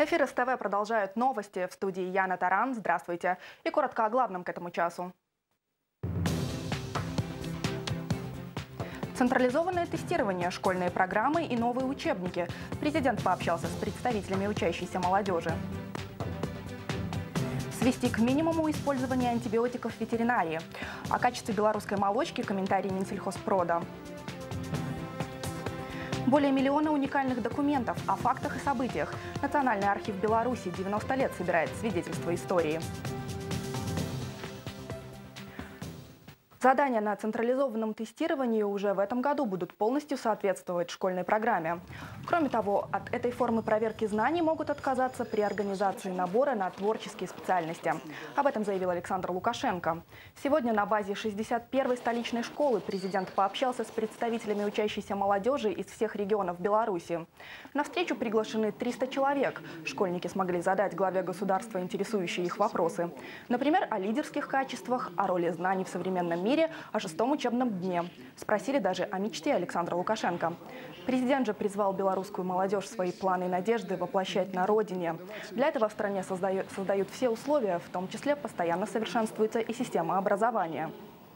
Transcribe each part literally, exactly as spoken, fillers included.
Эфир СТВ продолжают новости. В студии Яна Таран. Здравствуйте. И коротко о главном к этому часу. Централизованное тестирование, школьные программы и новые учебники. Президент пообщался с представителями учащейся молодежи. Свести к минимуму использование антибиотиков в ветеринарии. О качестве белорусской молочки комментарий Минсельхозпрода. Более миллиона уникальных документов о фактах и событиях. Национальный архив Беларуси девяносто лет собирает свидетельства истории. Задания на централизованном тестировании уже в этом году будут полностью соответствовать школьной программе. Кроме того, от этой формы проверки знаний могут отказаться при организации набора на творческие специальности. Об этом заявил Александр Лукашенко. Сегодня на базе шестьдесят первой столичной школы президент пообщался с представителями учащейся молодежи из всех регионов Беларуси. На встречу приглашены триста человек. Школьники смогли задать главе государства интересующие их вопросы. Например, о лидерских качествах, о роли знаний в современном мире, о шестом учебном дне. Спросили даже о мечте Александра Лукашенко. Президент же призвал белорусскую молодежь свои планы и надежды воплощать на родине. Для этого в стране создают, создают все условия, в том числе постоянно совершенствуется и система образования.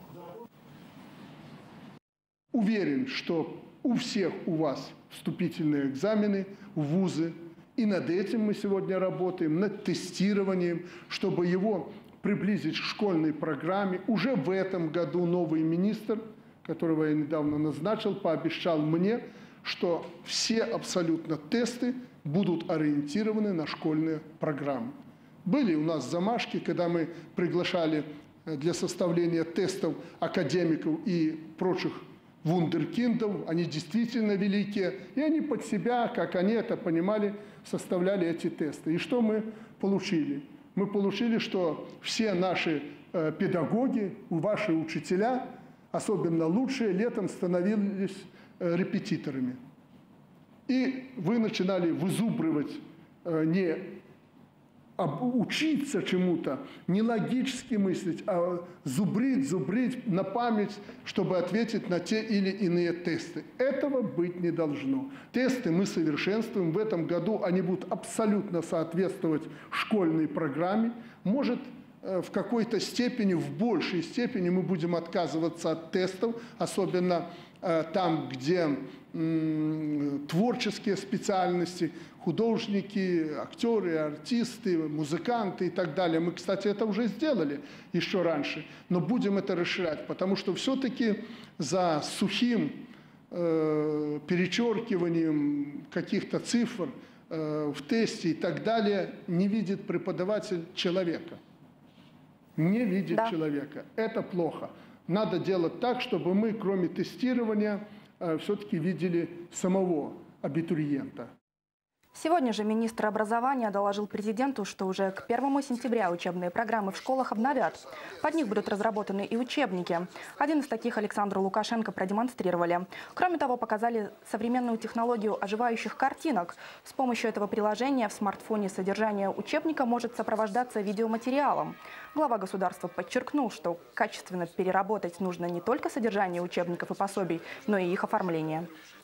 Уверен, что у всех у вас вступительные экзамены в вузы. И над этим мы сегодня работаем, над тестированием, чтобы его приблизить к школьной программе. Уже в этом году новый министр, которого я недавно назначил, пообещал мне, что все абсолютно тесты будут ориентированы на школьные программы. Были у нас замашки, когда мы приглашали для составления тестов академиков и прочих вундеркиндов, они действительно великие, и они под себя, как они это понимали, составляли эти тесты. И что мы получили? Мы получили, что все наши э, педагоги, ваши учителя, особенно лучшие, летом становились э, репетиторами. И вы начинали вызубривать, э, не об, учиться чему-то, не логически мыслить, а зубрить, зубрить на память, чтобы ответить на те или иные тесты. Этого быть не должно. Тесты мы совершенствуем. В этом году они будут абсолютно соответствовать школьной программе. Может, в какой-то степени, в большей степени мы будем отказываться от тестов, особенно там, где творческие специальности, художники, актеры, артисты, музыканты и так далее. Мы, кстати, это уже сделали еще раньше, но будем это расширять, потому что все-таки за сухим э, перечеркиванием каких-то цифр э, в тесте и так далее не видит преподаватель человека. Не видит да. человека. Это плохо. Надо делать так, чтобы мы, кроме тестирования, э, все-таки видели самого абитуриента. Сегодня же министр образования доложил президенту, что уже к первому сентября учебные программы в школах обновят. Под них будут разработаны и учебники. Один из таких Александру Лукашенко продемонстрировали. Кроме того, показали современную технологию оживающих картинок. С помощью этого приложения в смартфоне содержание учебника может сопровождаться видеоматериалом. Глава государства подчеркнул, что качественно переработать нужно не только содержание учебников и пособий, но и их оформление.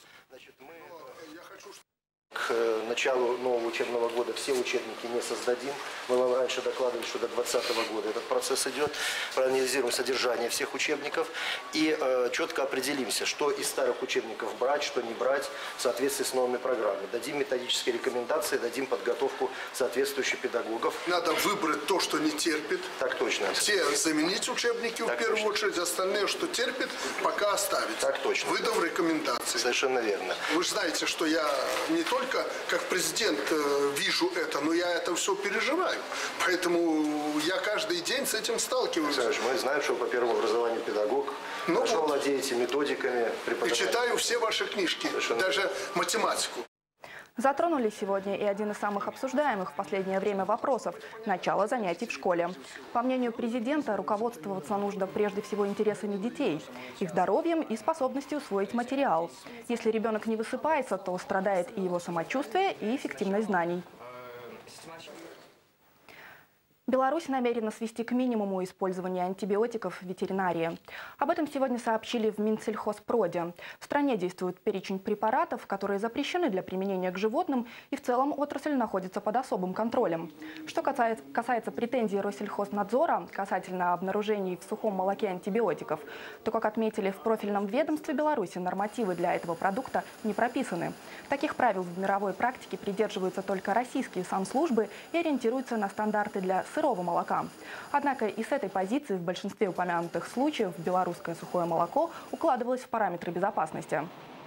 К началу нового учебного года все учебники не создадим. Мы вам раньше докладывали, что до двадцатого года этот процесс идет. Проанализируем содержание всех учебников и э, четко определимся, что из старых учебников брать, что не брать в соответствии с новыми программами. Дадим методические рекомендации, дадим подготовку соответствующих педагогов. Надо выбрать то, что не терпит. Так точно. Все заменить учебники так в первую точно. очередь, остальные, что терпит, пока оставить. Так точно. Выдав рекомендации. Совершенно верно. Вы же знаете, что я не только как президент вижу это, но я это все переживаю. Поэтому я каждый день с этим сталкиваюсь. Александр, мы знаем, что по первому образованию педагог, ну, хорошо вот. владеете методиками преподавания. И читаю все ваши книжки, Совершенно даже верно. математику. Затронули сегодня и один из самых обсуждаемых в последнее время вопросов – начало занятий в школе. По мнению президента, руководствоваться нужно прежде всего интересами детей, их здоровьем и способностью усвоить материал. Если ребенок не высыпается, то страдает и его самочувствие, и эффективность знаний. Беларусь намерена свести к минимуму использование антибиотиков в ветеринарии. Об этом сегодня сообщили в Минсельхозпроде. В стране действует перечень препаратов, которые запрещены для применения к животным, и в целом отрасль находится под особым контролем. Что касается, касается претензий Россельхознадзора касательно обнаружений в сухом молоке антибиотиков, то, как отметили в профильном ведомстве Беларуси, нормативы для этого продукта не прописаны. Таких правил в мировой практике придерживаются только российские санслужбы и ориентируются на стандарты для сырого молока. Однако и с этой позиции в большинстве упомянутых случаев белорусское сухое молоко укладывалось в параметры безопасности.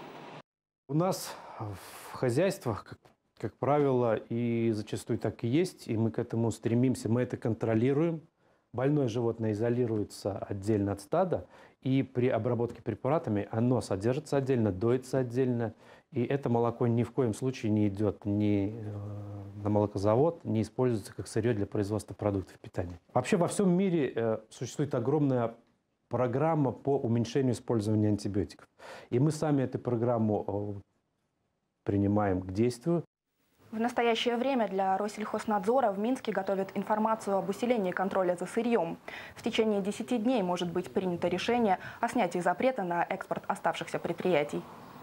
У нас в хозяйствах, как, как правило, и зачастую так и есть, и мы к этому стремимся, мы это контролируем. Больное животное изолируется отдельно от стада, и при обработке препаратами оно содержится отдельно, доится отдельно. И это молоко ни в коем случае не идет ни на молокозавод, не используется как сырье для производства продуктов питания. Вообще во всем мире существует огромная программа по уменьшению использования антибиотиков. И мы сами эту программу принимаем к действию. В настоящее время для Россельхознадзора в Минске готовят информацию об усилении контроля за сырьем. В течение десяти дней может быть принято решение о снятии запрета на экспорт оставшихся предприятий.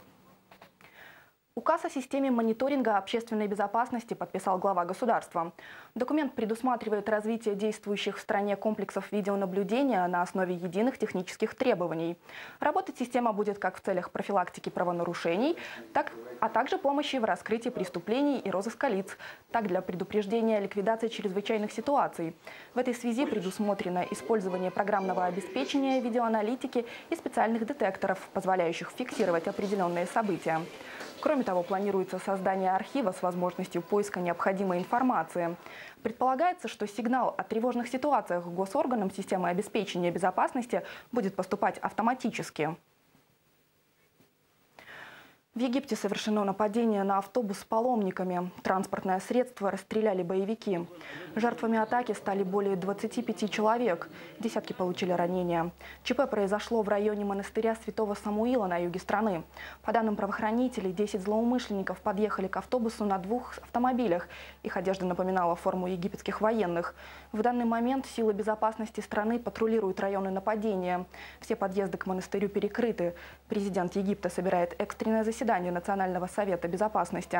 Указ о системе мониторинга общественной безопасности подписал глава государства. Документ предусматривает развитие действующих в стране комплексов видеонаблюдения на основе единых технических требований. Работать система будет как в целях профилактики правонарушений, так, а также помощи в раскрытии преступлений и розыска лиц, так для предупреждения ликвидации чрезвычайных ситуаций. В этой связи предусмотрено использование программного обеспечения, видеоаналитики и специальных детекторов, позволяющих фиксировать определенные события. Кроме того, планируется создание архива с возможностью поиска необходимой информации. Предполагается, что сигнал о тревожных ситуациях госорганам системы обеспечения безопасности будет поступать автоматически. В Египте совершено нападение на автобус с паломниками. Транспортное средство расстреляли боевики. Жертвами атаки стали более двадцати пяти человек. Десятки получили ранения. ЧП произошло в районе монастыря Святого Самуила на юге страны. По данным правоохранителей, десять злоумышленников подъехали к автобусу на двух автомобилях. Их одежда напоминала форму египетских военных. В данный момент силы безопасности страны патрулируют районы нападения. Все подъезды к монастырю перекрыты. Президент Египта собирает экстренное заседание Национального совета безопасности.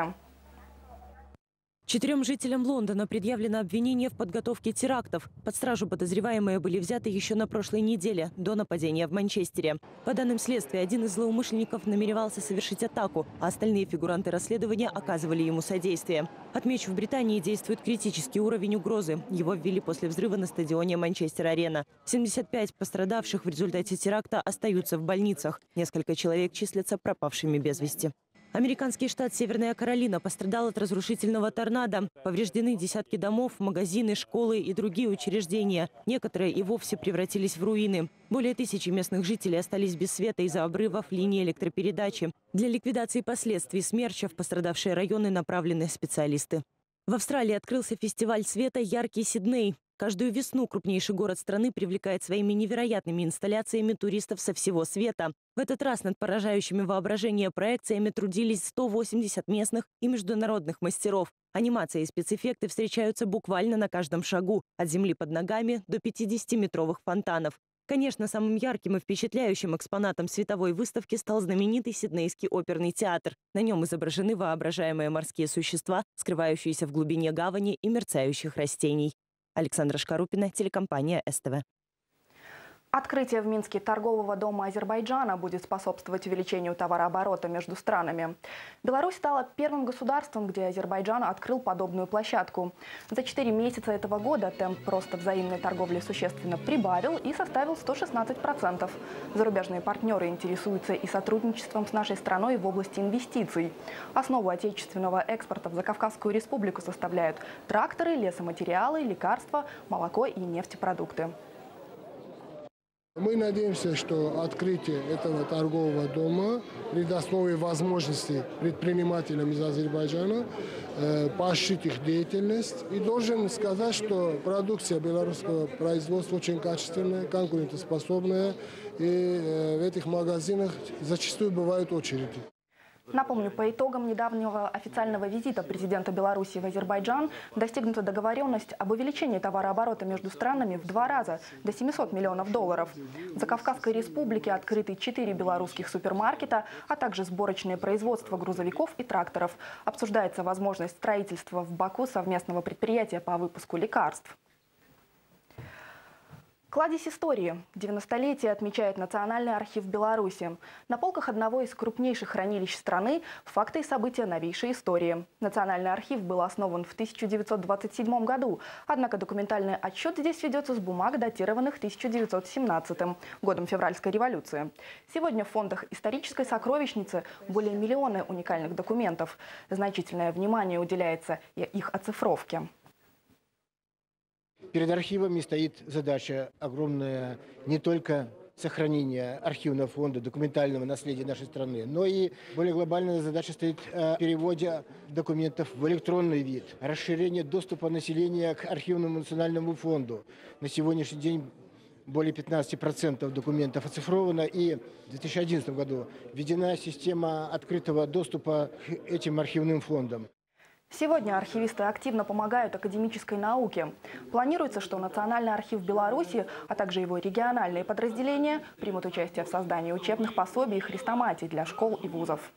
Четырем жителям Лондона предъявлено обвинение в подготовке терактов. Под стражу подозреваемые были взяты еще на прошлой неделе, до нападения в Манчестере. По данным следствия, один из злоумышленников намеревался совершить атаку, а остальные фигуранты расследования оказывали ему содействие. Отмечу, в Британии действует критический уровень угрозы. Его ввели после взрыва на стадионе Манчестер-Арена. семьдесят пять пострадавших в результате теракта остаются в больницах. Несколько человек числятся пропавшими без вести. Американский штат Северная Каролина пострадал от разрушительного торнадо. Повреждены десятки домов, магазины, школы и другие учреждения. Некоторые и вовсе превратились в руины. Более тысячи местных жителей остались без света из-за обрывов линии электропередачи. Для ликвидации последствий смерча в пострадавшие районы направлены специалисты. В Австралии открылся фестиваль света «Яркий Сидней». Каждую весну крупнейший город страны привлекает своими невероятными инсталляциями туристов со всего света. В этот раз над поражающими воображение проекциями трудились сто восемьдесят местных и международных мастеров. Анимации и спецэффекты встречаются буквально на каждом шагу, от земли под ногами до пятидесятиметровых фонтанов. Конечно, самым ярким и впечатляющим экспонатом световой выставки стал знаменитый Сиднейский оперный театр. На нем изображены воображаемые морские существа, скрывающиеся в глубине гавани и мерцающих растений. Александра Шкарупина, телекомпания СТВ. Открытие в Минске торгового дома Азербайджана будет способствовать увеличению товарооборота между странами. Беларусь стала первым государством, где Азербайджан открыл подобную площадку. За четыре месяца этого года темп роста взаимной торговли существенно прибавил и составил сто шестнадцать процентов. Зарубежные партнеры интересуются и сотрудничеством с нашей страной в области инвестиций. Основу отечественного экспорта в Закавказскую республику составляют тракторы, лесоматериалы, лекарства, молоко и нефтепродукты. Мы надеемся, что открытие этого торгового дома придаст новые возможности предпринимателям из Азербайджана э, поощрить их деятельность. И должен сказать, что продукция белорусского производства очень качественная, конкурентоспособная. И э, в этих магазинах зачастую бывают очереди. Напомню, по итогам недавнего официального визита президента Беларуси в Азербайджан достигнута договоренность об увеличении товарооборота между странами в два раза, до семисот миллионов долларов. В Закавказской республике открыты четыре белорусских супермаркета, а также сборочное производство грузовиков и тракторов. Обсуждается возможность строительства в Баку совместного предприятия по выпуску лекарств. Кладезь истории. девяностолетие отмечает Национальный архив Беларуси. На полках одного из крупнейших хранилищ страны факты и события новейшей истории. Национальный архив был основан в тысяча девятьсот двадцать седьмом году, однако документальный отчет здесь ведется с бумаг, датированных тысяча девятьсот семнадцатым, годом февральской революции. Сегодня в фондах исторической сокровищницы более миллиона уникальных документов. Значительное внимание уделяется их оцифровке. Перед архивами стоит задача огромная не только сохранения архивного фонда, документального наследия нашей страны, но и более глобальная задача стоит о переводе документов в электронный вид, расширение доступа населения к архивному национальному фонду. На сегодняшний день более пятнадцати процентов документов оцифровано, и в две тысячи одиннадцатом году введена система открытого доступа к этим архивным фондам. Сегодня архивисты активно помогают академической науке. Планируется, что Национальный архив Беларуси, а также его региональные подразделения примут участие в создании учебных пособий и хрестоматий для школ и вузов.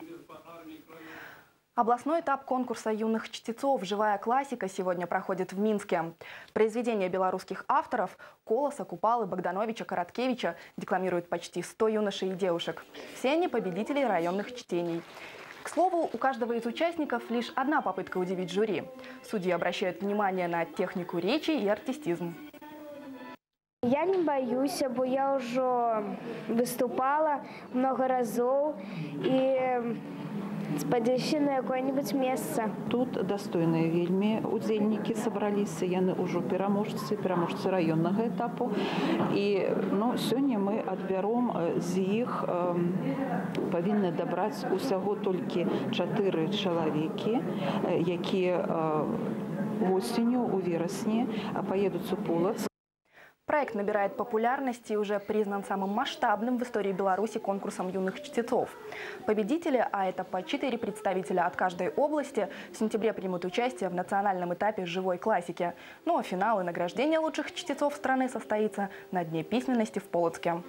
Областной этап конкурса юных чтецов «Живая классика» сегодня проходит в Минске. Произведения белорусских авторов Колоса, Купалы, Богдановича, Короткевича декламируют почти сто юношей и девушек. Все они победители районных чтений. К слову, у каждого из участников лишь одна попытка удивить жюри. Судьи обращают внимание на технику речи и артистизм. Я не боюсь, бо я уже выступала много разов и спадзяюся на какое-нибудь место. Тут достойныя вельмі удзельнікі сабраліся, яны ўжо пераможцы, пераможцы раённага этапу. І ну, сёння мы адбяром з іх э, павінны дабраць усяго толькі чатыры чалавекі, якія э, восенню у верасні паедуць у Полац. Проект набирает популярность и уже признан самым масштабным в истории Беларуси конкурсом юных чтецов. Победители, а это по четыре представителя от каждой области, в сентябре примут участие в национальном этапе живой классики. Ну а финал и награждение лучших чтецов страны состоится на Дне письменности в Полоцке.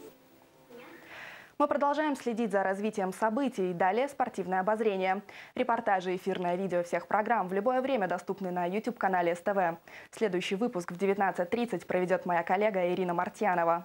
Мы продолжаем следить за развитием событий. Далее спортивное обозрение. Репортажи и эфирное видео всех программ в любое время доступны на YouTube-канале СТВ. Следующий выпуск в девятнадцать тридцать проведет моя коллега Ирина Мартьянова.